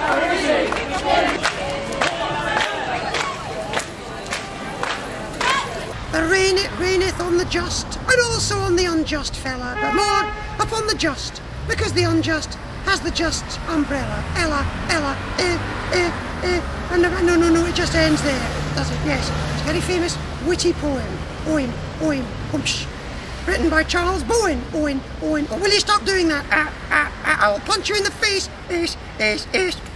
The rain it raineth on the just, and also on the unjust fella, but more upon the just, because the unjust has the just umbrella. Ella, and no, it just ends there, does it? Yes, it's a very famous, witty poem. Oin, humsh. Written by Charles Bowen. Oin. Oh, will you stop doing that? I'll punch you in the face.